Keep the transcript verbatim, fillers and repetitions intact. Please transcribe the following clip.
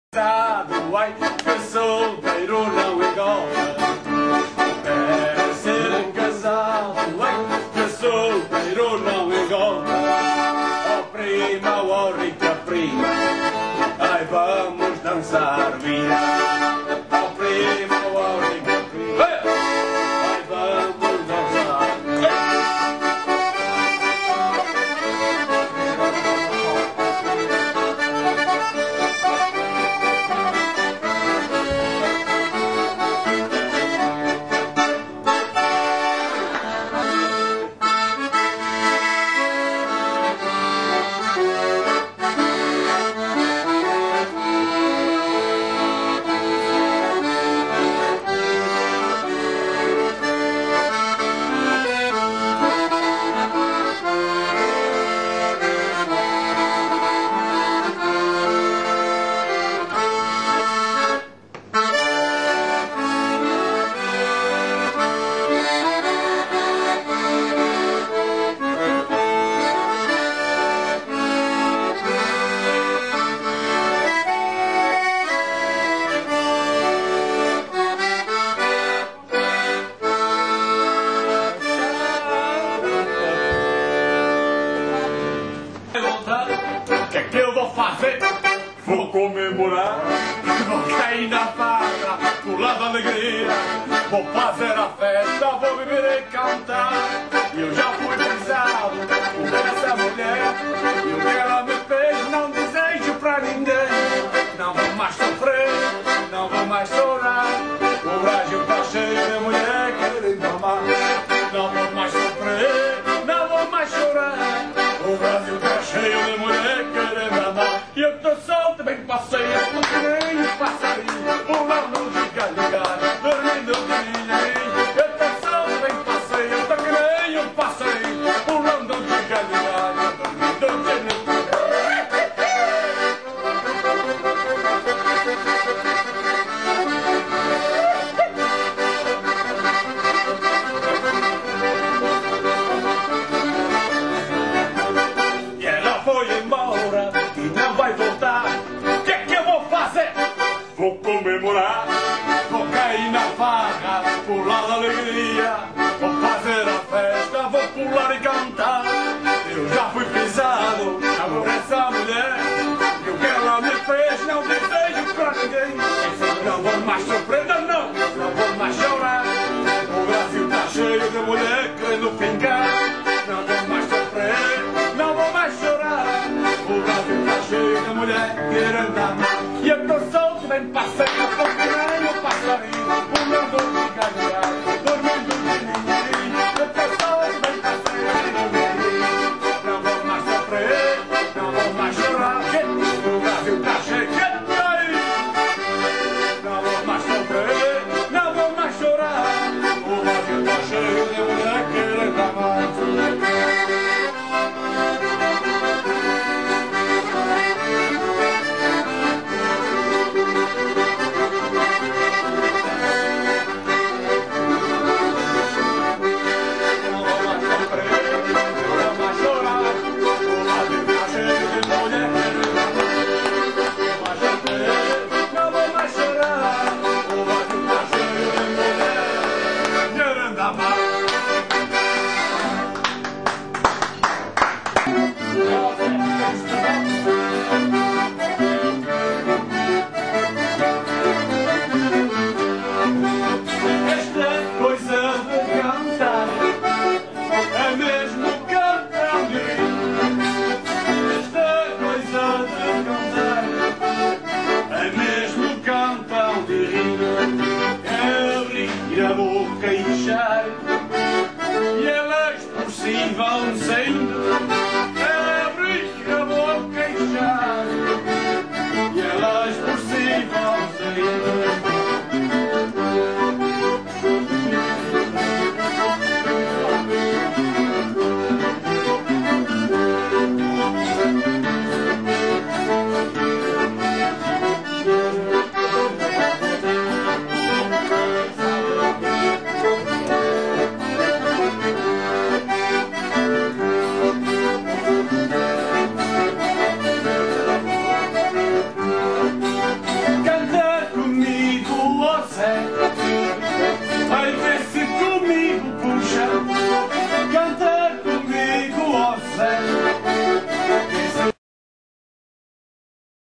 Ai, que solteiro não engorda. Para ser casado, ai, que solteiro não engorda. Ó prima, ó rica prima, ai vamos dançar via. Ó prima, ó rica prima, ai vamos dançar. O que é que eu vou fazer? Vou comemorar, vou cair na farra, pular de alegria. Vou fazer a festa, vou beber e cantar. Eu já fui pensado por essa mulher, e o que ela me fez não desejo pra ninguém. Não vou mais sofrer, não vou mais chorar. O Brasil tá cheio de mulher querendo amar. Não vou mais sofrer, não vou mais chorar. O Brasil tá cheio de mulher querendo amar. E eu tô solto, bem passeio, tô que nem um passarinho, pulando de galho em galho, dormindo de ninguém. Eu tô solto, bem passeio, tô que nem um passarinho, pulando de galho em galho, dormindo de ninguém. Foi embora e não vai voltar. O que é que eu vou fazer? Vou comemorar, vou cair na farra, pular da alegria. Vou fazer a festa, vou pular e cantar. Eu já fui pisado por essa mulher, e o que ela me fez não desejo pra ninguém. Não vou mais sofrer, não, não, não vou mais chorar. O Brasil tá cheio de mulher querendo fincar. Não vou mais sofrer, não vou mais chorar. O Brasil tá cheio de mulher querendo amar. E eu tô solto, bem passeio, tô que nem um passarinho, pulando de galho em galho, dormindo de ninguém. Eu tô solto, bem passeio, não vou mais sofrer, não vou mais chorar. O Brasil tá cheio de mulher, não vou mais sofrer, não vou mais chorar. O Brasil tá cheio de mulher querendo amar. zero.